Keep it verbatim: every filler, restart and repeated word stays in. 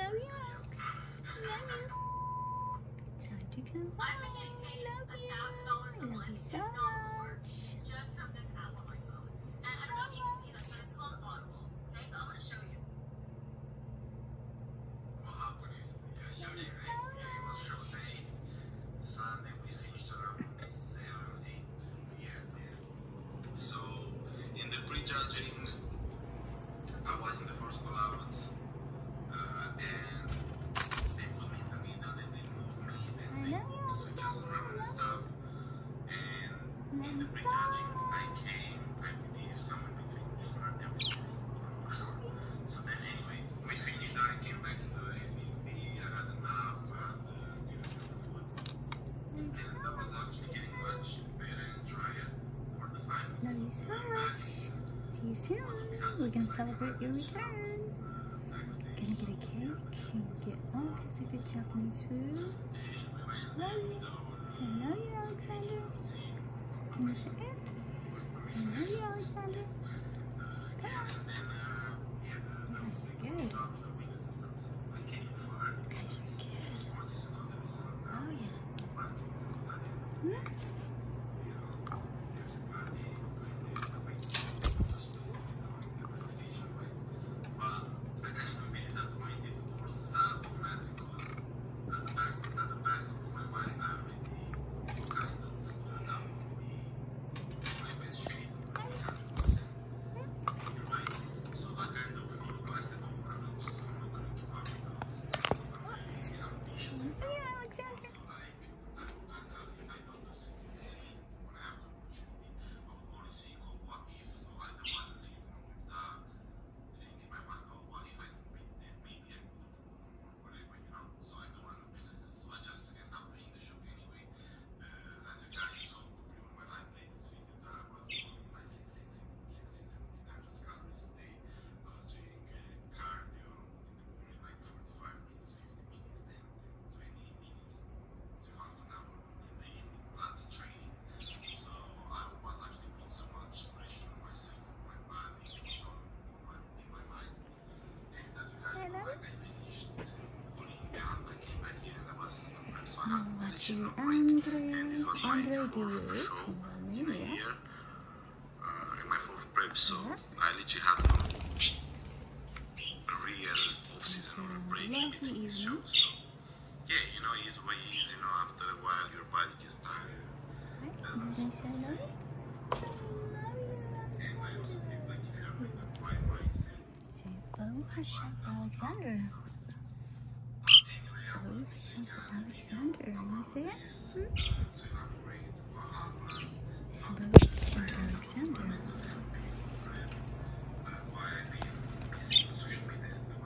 love you, Alex. Love you. Time to come home. Love you. Love you so much. Just from this app on my phone. And I don't know if you can see this, but it's called Audible. Okay, so I'm going to show you. What happened is, yesterday, it was show day. Sunday, we finished around seven, eight p m So, in the prejudging, I was in the first call out. Uh, and they put me in the middle, and they moved me, and they switched us around and stuff. And in the prejudging, I came, I believe, somewhere between third and fourth. So then anyway, we finished, I came back to the Airbnb, I had a nap, I had uh, given some food. And that was actually getting much better and drier for the final. Love you so much. See you soon. We're gonna celebrate your return. Gonna get a cake and get all kinds of good Japanese food. Love you. Say love you, Alexander. Can you say it? Say love you, Alexander. Come on. You guys are good. You guys are good. Oh yeah. Hmm? Watch you, Andre. Andre, do you? In a year, uh, in my fourth prep, so yeah. I literally had no real off-season break between these shows. So, yeah, you know, it's way easy, you know, after a while your body gets tired. Right. Did I say love you? And I also feel like if you're in the right mindset. Say, oh, hush up, Alexander. Oh, hush up, Alexander. You say it? Hmm? Hello, Alexander.